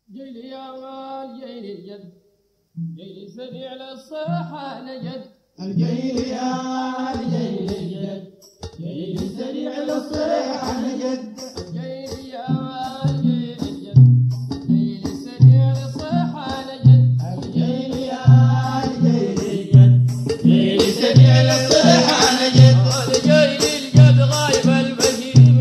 جيلي يا مال جيلي الجد، جيلي سريع للصيحة نجد. الجيل يا مال جيلي الجد، جيلي سريع للصيحة نجد. الجيل يا مال جيلي الجد، جيلي سريع للصيحة نجد. الجيل يا مال جيلي الجد، جيلي سريع للصيحة نجد. الجيل الجد غايب البهيم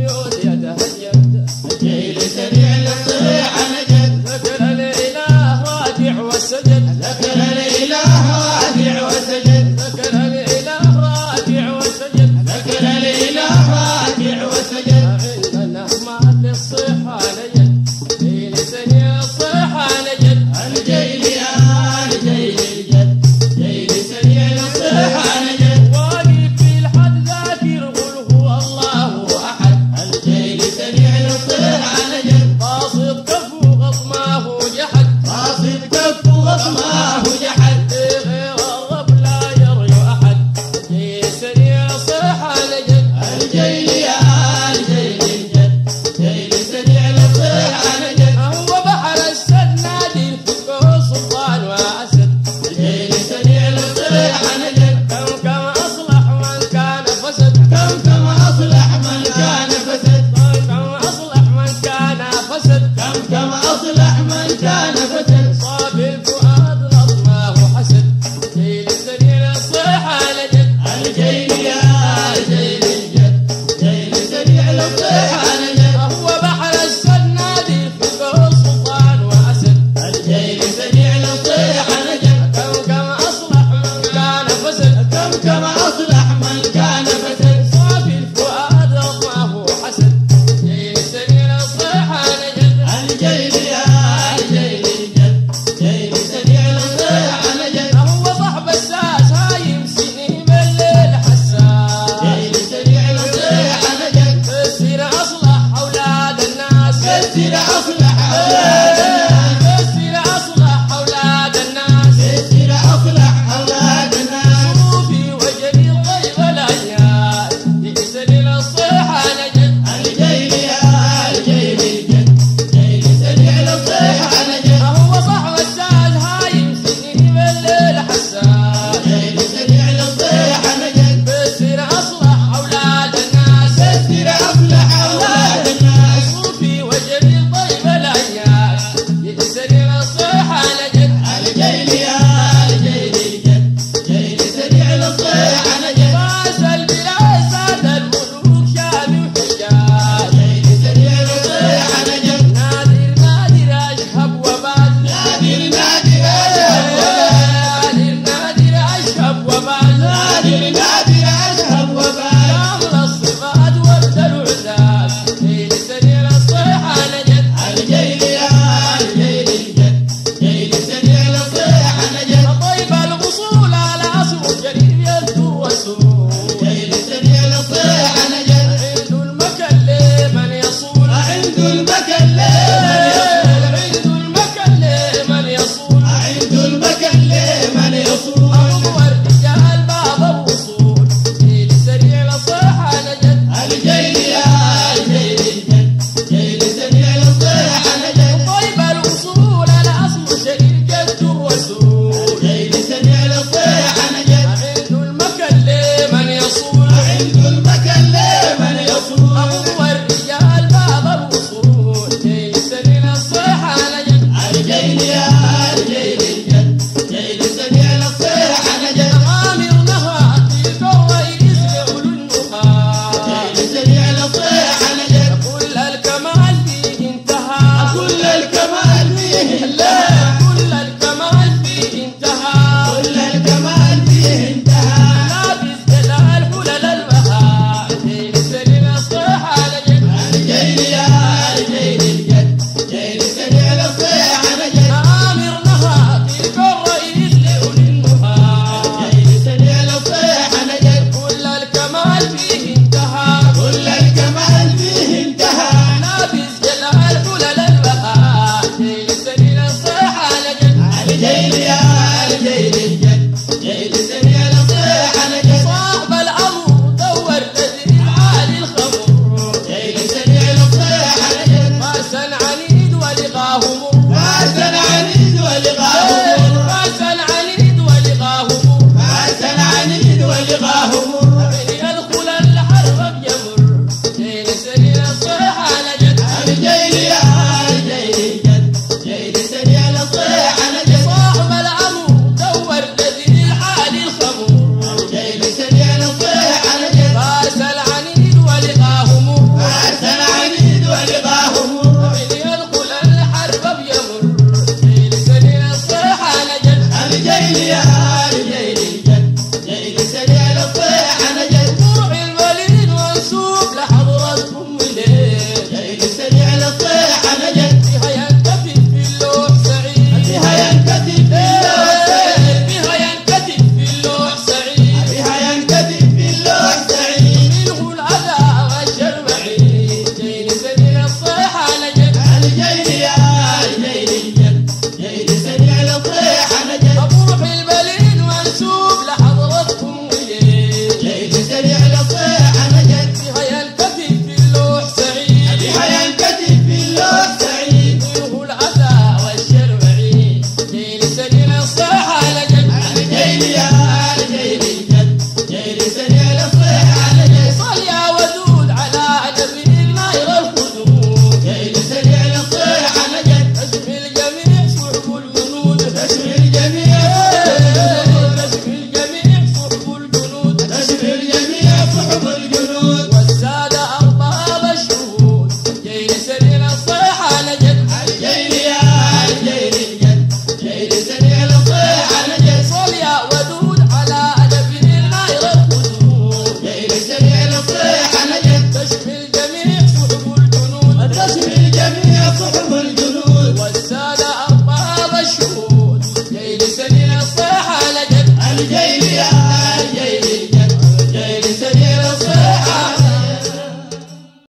يتهجد. الجيل سريع للصيحة نجد. ذكر الإله راجع وسجد، ذكر الإله راجع وسجد. ذكر الإله راجع وسجد، ذكر الإله راجع وسجد. عندنا ما للصيحة نجد، جيل سريع الصيحة نجد. الجيل يا مال جيلي الجد، جيلي سريع للصيحة نجد. واقف في الحد ذاكر قل هو الله أحد. الجيل سريع للصيحة نجد. قاصد كفو غطماه جحد، قاصد كف وغطماه جحد. غير الرب لا يرجو أحد. جيل سريع الصيحة نجد. الجيل يا مال جيلي الجد، جيلي سريع للصيحة نجد. هو بحر السد نادي فوقه سلطان وأسد. الجيل سريع للصيحة نجد. كم أصلح من كان فسد، كم أصلح من كان فسد. كم أصلح من كان فسد. كم أصلح من كان فسد. صاب الفؤاد غطماه حسد. جيل سريع الصيحة نجد. الجيل يا جيل الجد، جيل سريع للصيحة نجد. هو بحر السد نادي فوقه سلطان وأسد. الجيل سريع للصيحة نجد. كم أصلح من كان فسد. كم أصلح من كان فسد. صاب الفؤاد غطماه حسد. جيل سريع الصيحة نجد. الجيل يا جيل الجد، جيل سريع للصيحة نجد. هو صاحب الساس هايم سنين بالليل حساس. جيل سريع للصيحة نجد. كسر أصلح أولاد الناس، كسر أصلح أولاد